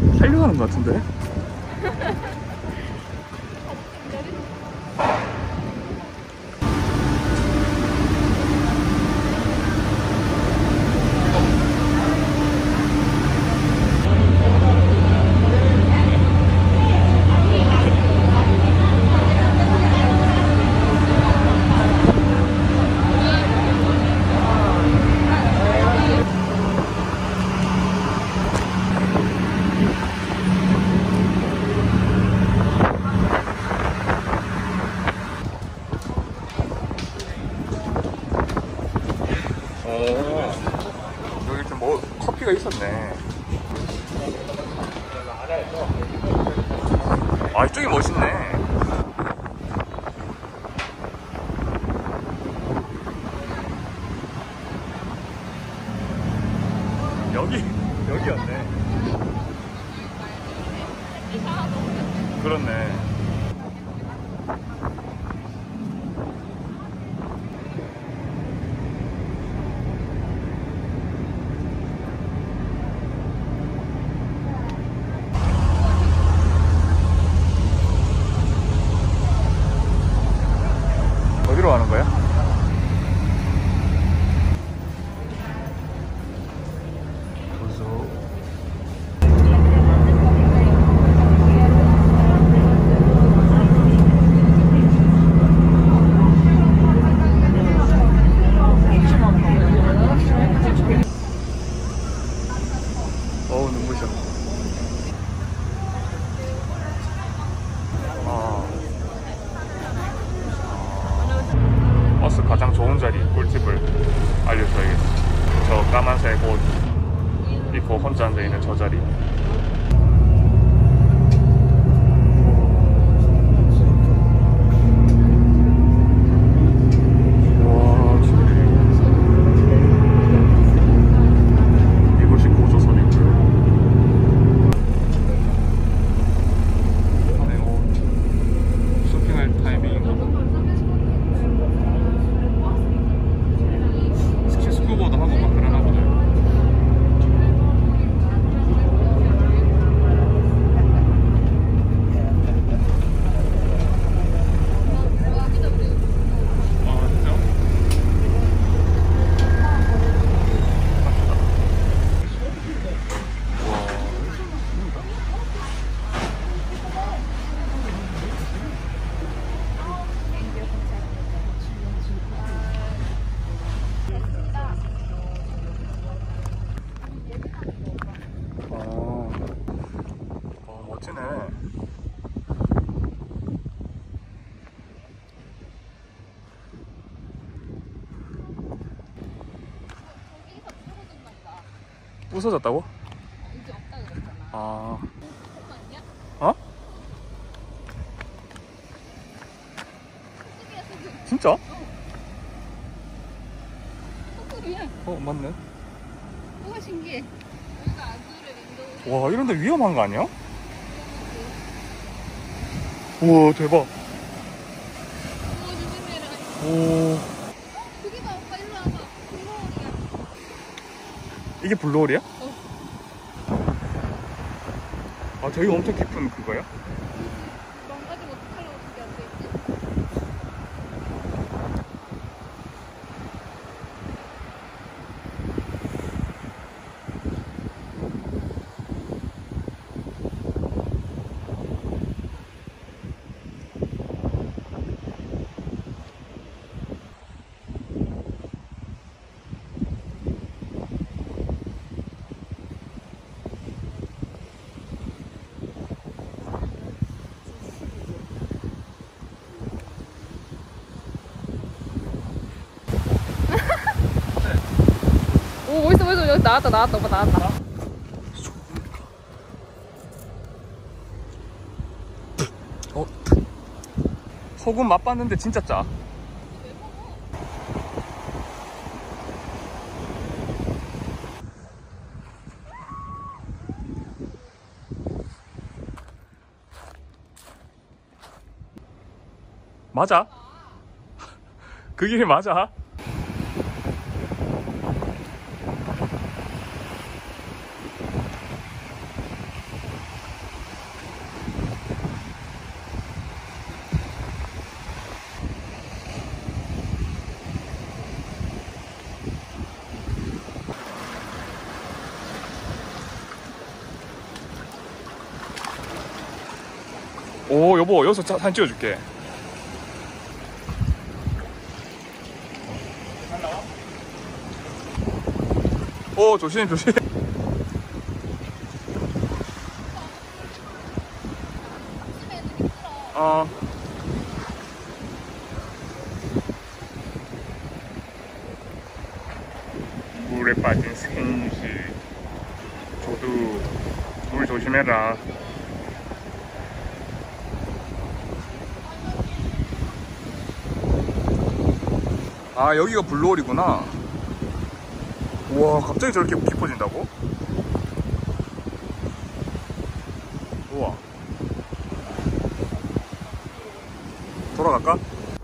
살려가는 것 같은데? 여기 좀 뭐 커피가 있었네. 아, 이쪽이 멋있네. 여기였네. 그렇네. 어디로 가는 거야? 어우, 눈부셔. 버스 가장 좋은 자리, 꿀팁을 알려줘야겠어. 저 까만색 옷 입고 혼자 앉아있는 저 자리. 멋지네. 부서졌다고? 이제 없다 그랬잖아. 아. 아니야? 어? 진짜? 헛소리야. 맞네. 뭐가 신기해. 여기가 아주르 윈도우. 와, 이런데 위험한 거 아니야? 우와, 대박. 오, 조심해라. 오. 저기 봐, 오빠 일로 와봐. 블루홀이야. 이게 블루홀이야? 아, 저기 엄청 깊은 그거야? 망가지면 어떡하려고 저기 앉아있지? 오, 멋있어. 여기 나왔다. 오빠 나왔다. 소금 맛봤는데 진짜 짜. 맞아? 그 길이 맞아? 오, 여보, 여기서 사진 찍어줄게. 오, 조심, 조심. 물에 빠진 생쥐. 저도 물 조심해라. 아, 여기가 블루홀이구나. 우와, 갑자기 저렇게 깊어진다고? 우와. 돌아갈까?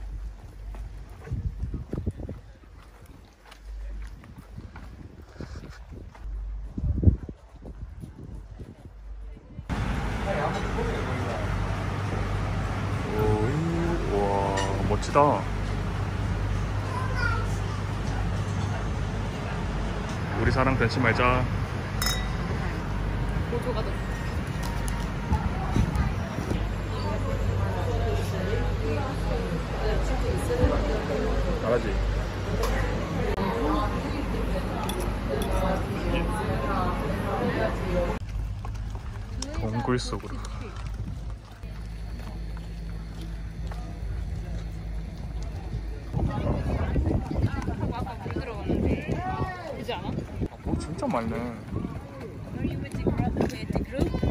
오, 우와, 멋지다. 우리 사랑 변치 말자. 보조가 더. 잘하지? 동굴 속으로. 아까 물 들어갔는데. 되지 않아? 아, 뭐 진짜 많네. Are you with the group?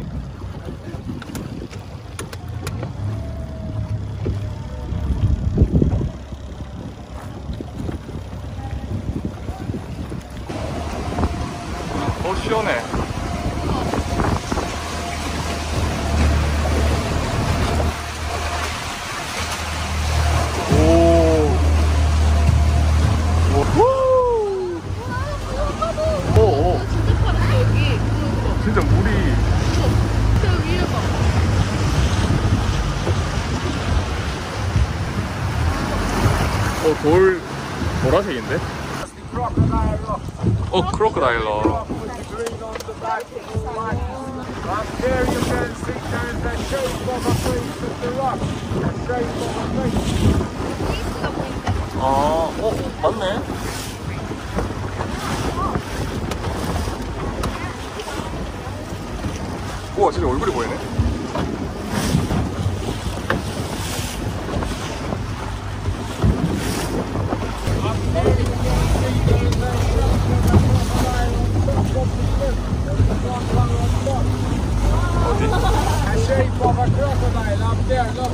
시원해. 오. 오. 진짜 파랗다 여기. 진짜 물이. 저 위에 봐. 보라색인데? 크로커다일러. Up there you can see there is the shape of a face of the rock. The shape of a face. 맞네. 우와, 진짜 얼굴이 보이네. 어디? The shape of a crocodile up there, look.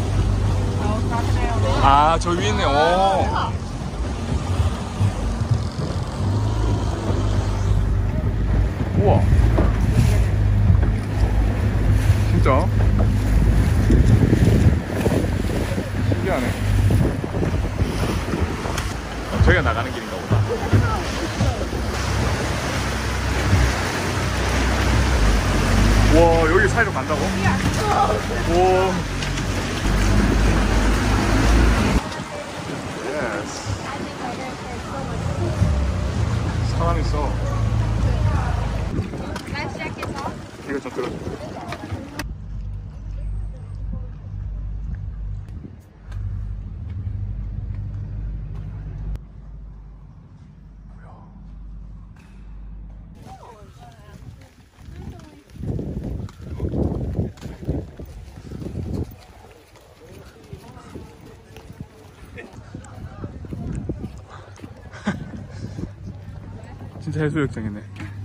아, 저 위에 있네. 오. 우와. 진짜? 신기하네. 저기가 나가는 길인가 보다. 와, 여기 사이로 간다고? 오. 예스. 사람 있어. 이거 좀 들어줘. 진짜 해수욕장이네.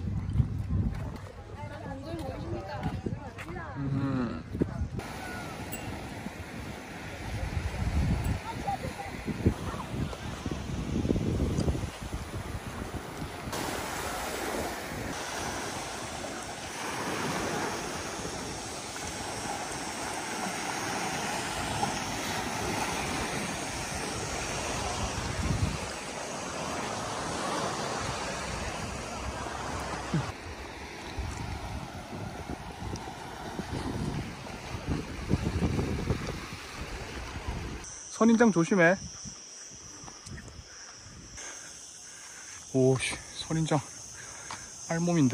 선인장 조심해. 오씨, 선인장 알몸인데.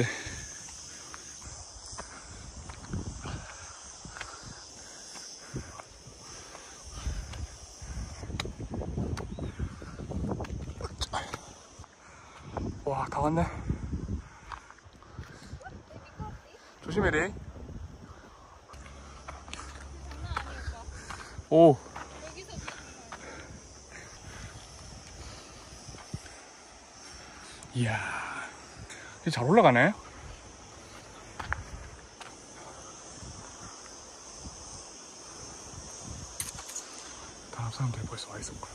와, 다 왔네. 조심해래. 오. 이야, 잘 올라가네. 다음 사람들이 벌써 와 있었구나.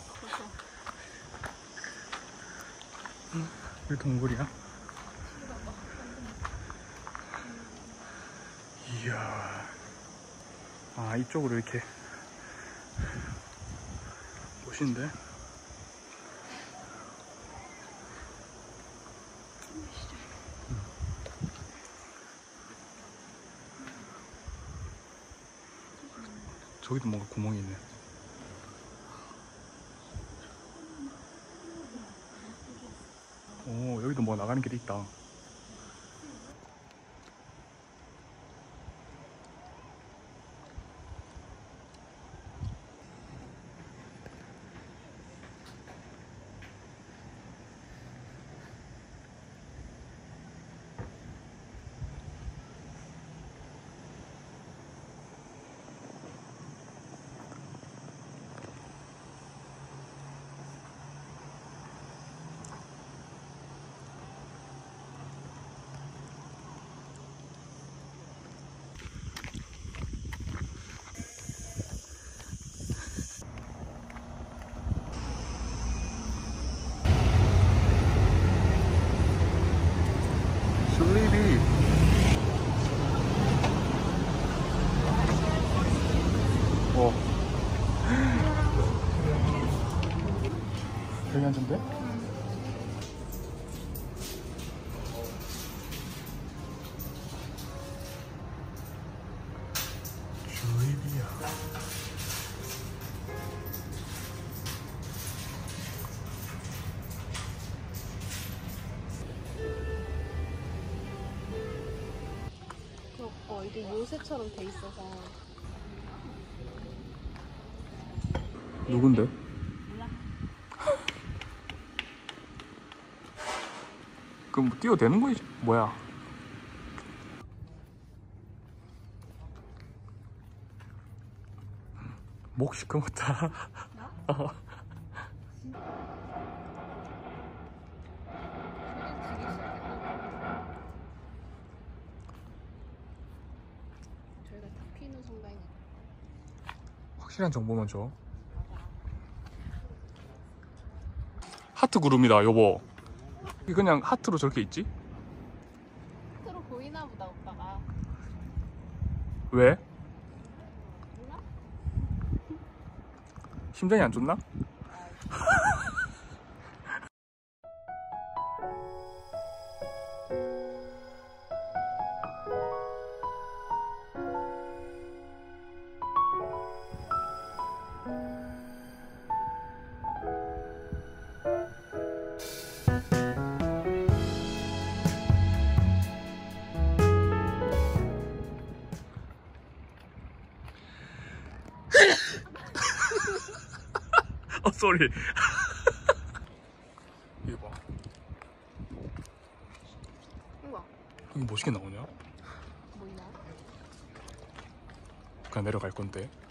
왜 동굴이야? 이야. 아, 이쪽으로 이렇게 멋있는데? 저기도 뭔가 구멍이 있네. 오, 여기도 뭐 나가는 길이 있다. 줄리비. 어. 여기 앉은데? 줄리비야. 이게 요새처럼 돼 있어서. 누군데? 몰라. 그럼 뭐 뛰어대는 거지? 뭐야? 목 시커멓다. 어. 저희가 딱 피는 순간에 확실한 정보만 줘. 하트 구름이다, 여보. 이게 그냥 하트로 저렇게 있지? 하트로 보이나 보다 오빠가. 왜? 몰라? 심장이 안 좋나? 쏘리. 이거 봐. 우와. 여기 멋있게 나오냐? 뭐 있나? 그냥 내려갈 건데.